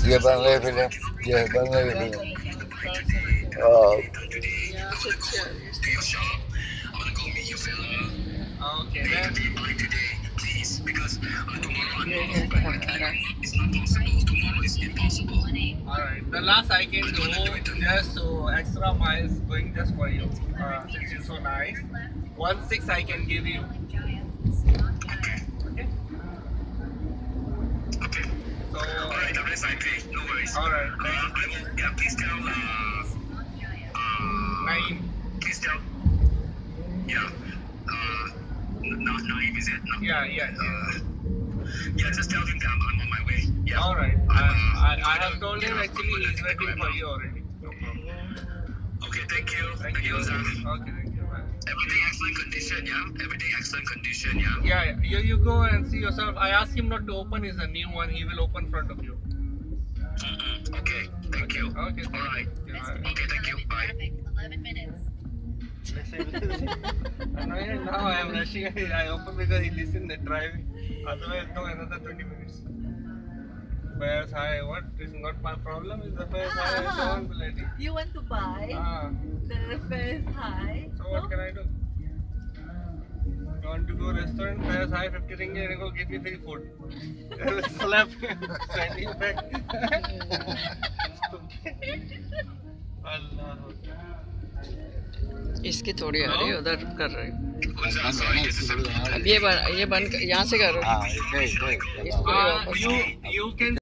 ये बन रहे फिल्म, ये बन रही film. Okay, then. Alright, the last I can do just so extra miles going just for you. Since you're so nice. 1.6 I can give you. Okay? Okay. So, Alright, the rest I pay. No worries. Alright. I will. Yeah, please tell. Naeem. Please tell. Yeah. Not Naeem, is it? No. Yeah. Yeah, just tell him that I'm on my way. Yeah. Alright. I have told him actually he's waiting for you already. No problem. Okay, thank you. Thank you. Zah. Okay, thank you. Bye. Everything excellent condition, yeah? Everything excellent condition, yeah? Yeah. You go and see yourself. I asked him not to open. It's a new one. He will open front of you. Okay, thank you. Okay. Alright. Okay, thank you. Bye. 11 minutes. Annoying now I am rushing. I open because he listened the driving. Otherwise, no, another 20 minutes. Fares high. What is not my problem? Is the fares high? Don't bloody. You want to buy? The fare is high. So what can I do? You want to go restaurant? Fares high, 50 ringgit, and go give me free food. Slap. Standing back. Allah. इसकी थोड़ी आ रही है, उधर कर रहे हैं। अब ये बन यहाँ से कर रहे हो। हाँ, You can